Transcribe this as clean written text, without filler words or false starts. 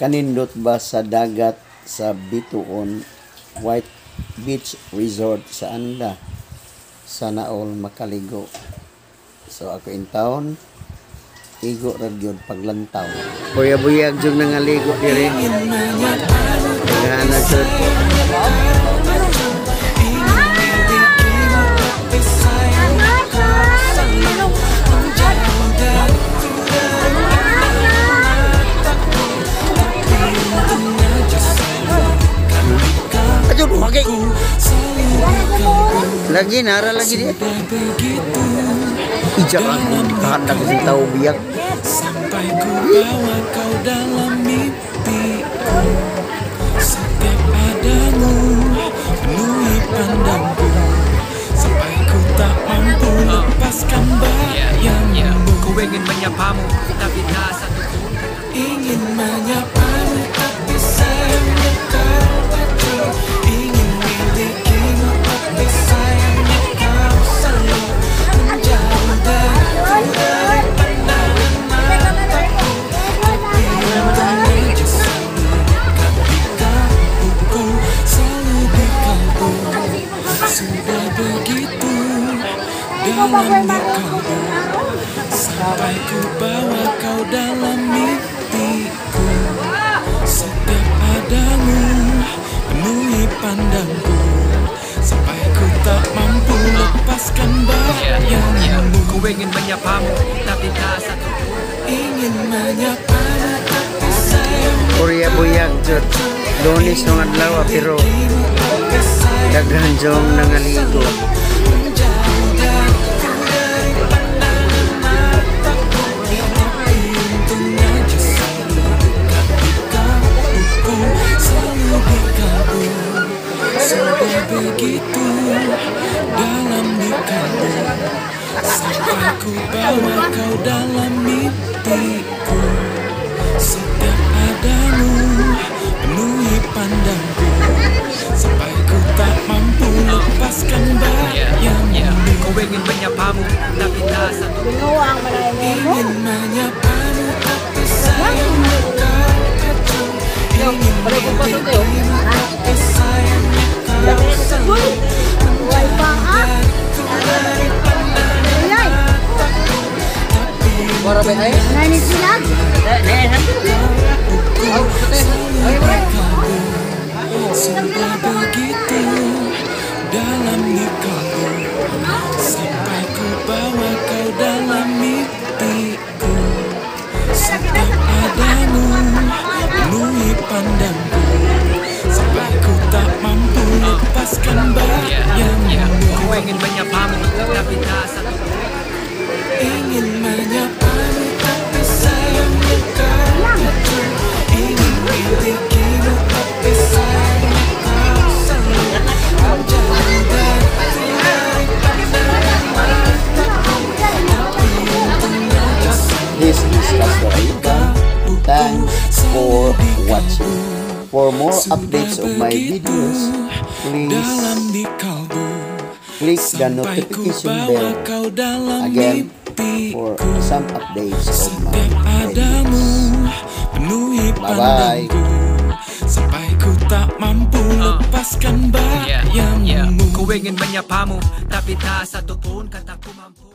Kanindot ba sa dagat sa Bituon White Beach Resort sa Anda? Sana all makaligo. So ako in town, igo ra gyud paglantaw. Buyag-buyag jud nangaligo diri. Ngana jud. Lagi nara lagi dia. Ijak aku dikahandak si tahu biak. Sampai ku bawa kau dalam mimpiku. Setiap padamu penuhi pandangku. Sampai ku tak mampu lepaskan bayangmu. Ku ingin menyapamu tapi tak satu pun ingin menyapamu tapi sayangnya kau pergi. Ingin milikimu tapi sayangnya kau selalu menjauh dari pandangan mataku. Tapi untungnya selalu dekat di kalbuku, selalu di kalbu. Sudah begitu dalam di kalbu, sampai ku bawa kau dalam mimpiku. Setiap padamu penuhi pandangku, sampai ku tak mampu lepaskan bayangmu. Ku ingin menyapamu tapi tak satu pun Ingin menyapamu tapi sayangmu Korea buyag jud. Donis nung adlaw pero daghan jong nangaligo. menjauh dari pandangan mataku. Tapi untungnya selalu dekat di kalbuku, selalu di kalbu. Sudah begitu dalam di kalbu, sampai ku bawa kau dalam mimpiku. Setiap padamu penuhi pandangku, sampai ku tak mampu lepaskan bayangmu. Ku ingin menyapamu tapi tak satu pun Ingin menyapamu tapi sayangnya kau pergi. Ingin milikimu tapi sayangnya kau selalu menjauhku dari pandangan mataku. Tapi sudah begitu dalam di kalbu, sampai ku bawa kau dalam mimpiku. Setiap padamu penuhi pandangku, sampai ku tak mampu lepaskan bayangmu. Ku ingin menyapamu tapi tak satu pun Ingin menyapamu tapi sayangnya kau pergi. Ingin milikimu tapi sayangnya kau selalu menjauh dari pandangan mataku. Tapi untungnya This is Kastorika. Thanks for watching. For more updates of my videos, please dalam di kalbu, click the sampai ku notification bawa bell kau dalam again for mimpiku. some updates of my Setiap padamu videos. penuhi Bye-bye. pandangku, sampai ku tak mampu lepaskan bayangmu. Ku ingin menyapamu tapi tak satu pun kataku mampu